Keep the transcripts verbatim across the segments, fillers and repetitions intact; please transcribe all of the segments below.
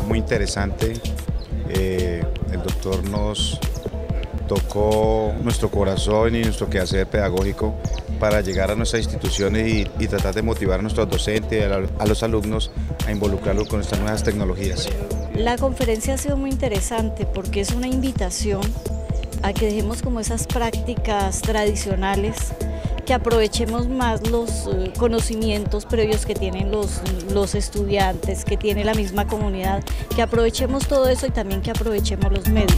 muy interesante. Eh, el doctor nos tocó nuestro corazón y nuestro quehacer pedagógico para llegar a nuestras instituciones y, y tratar de motivar a nuestros docentes, a, a los alumnos, a involucrarlos con estas nuevas tecnologías. La conferencia ha sido muy interesante porque es una invitación a que dejemos como esas prácticas tradicionales, que aprovechemos más los conocimientos previos que tienen los, los estudiantes, que tiene la misma comunidad, que aprovechemos todo eso y también que aprovechemos los medios.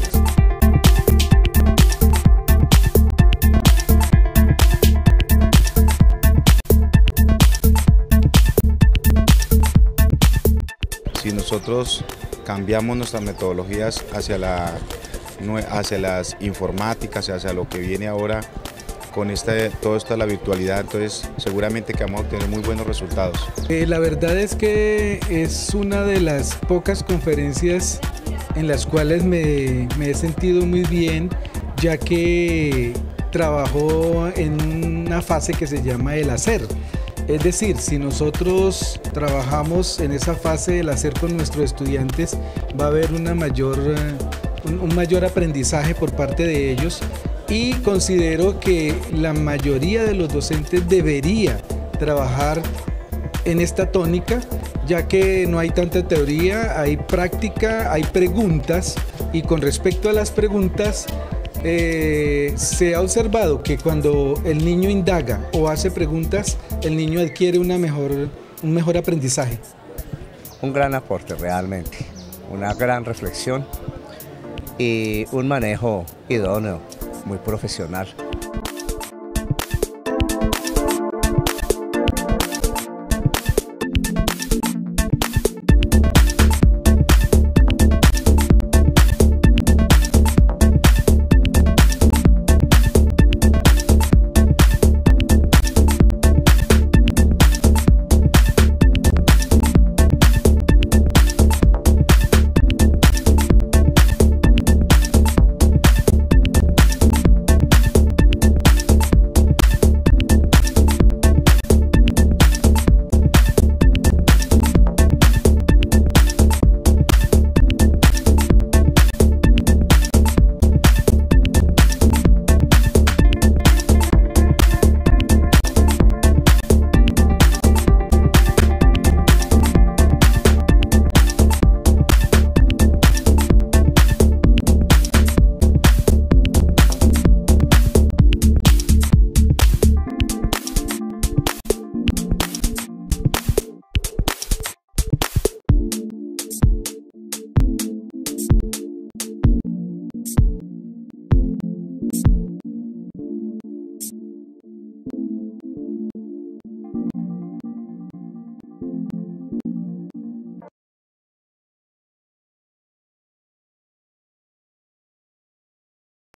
Si nosotros cambiamos nuestras metodologías hacia, la, hacia las informáticas, hacia lo que viene ahora, con esta, todo esto de la virtualidad, entonces seguramente que vamos a obtener muy buenos resultados. Eh, la verdad es que es una de las pocas conferencias en las cuales me, me he sentido muy bien, ya que trabajo en una fase que se llama el hacer. Es decir, si nosotros trabajamos en esa fase del hacer con nuestros estudiantes, va a haber una mayor, un, un mayor aprendizaje por parte de ellos, y considero que la mayoría de los docentes debería trabajar en esta tónica, ya que no hay tanta teoría, hay práctica, hay preguntas, y con respecto a las preguntas, Eh, se ha observado que cuando el niño indaga o hace preguntas, el niño adquiere una mejor, un mejor aprendizaje. Un gran aporte realmente, una gran reflexión y un manejo idóneo, muy profesional.